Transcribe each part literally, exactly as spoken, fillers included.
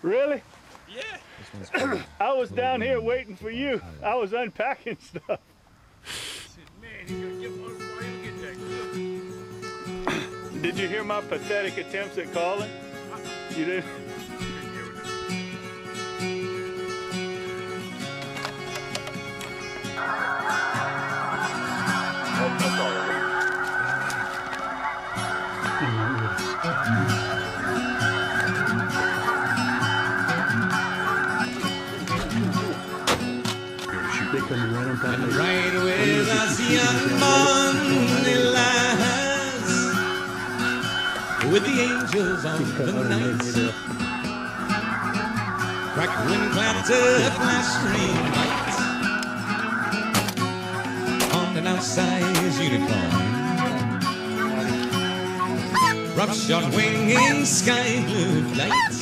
Really? Yeah. I was down here waiting for you. I was unpacking stuff. Man, he's gonna get one before he get that. Did you hear my pathetic attempts at calling? You did? And right with us young Monday lies, with the angels on the night, crackling clatter, flashing lights on an outsized unicorn, rough-shod winging sky blue flights.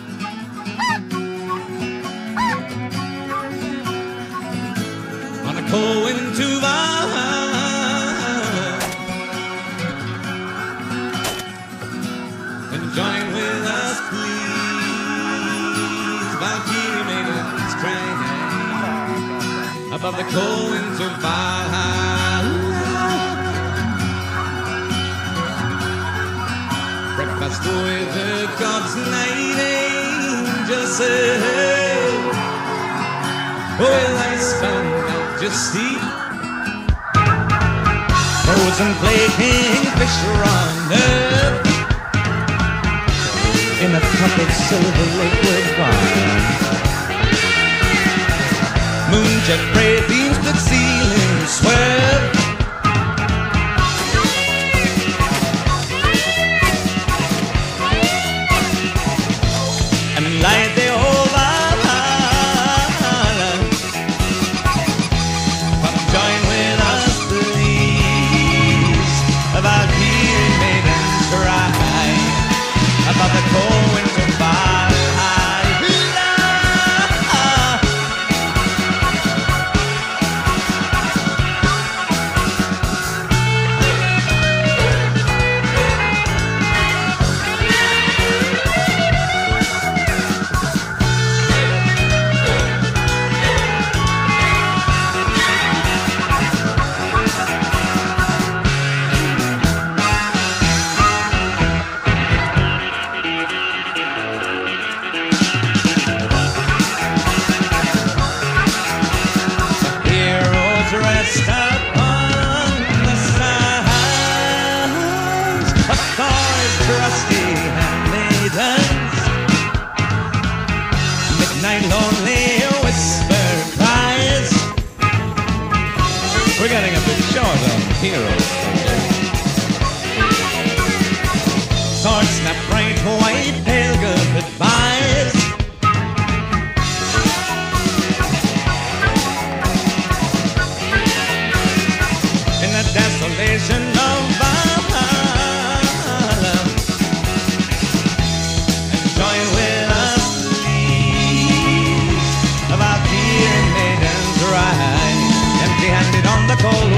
Cold winter vibe, and join with us, please, Valkyrie maidens crying above the cold winter vibe. Breakfast with the gods, night angels say, well, I spun just see frozen flaking fish run up in a cup of silver liquid wine. Moonjet spray beams the ceiling swept, and light the whole about the cold winter fire. Midnight lonely whisper cries. We're getting a bit short on heroes. Sword snap bright white pale goodbyes. In the desolation of Valhalla, and join with us, please, about the maidens ride, empty-handed on the cold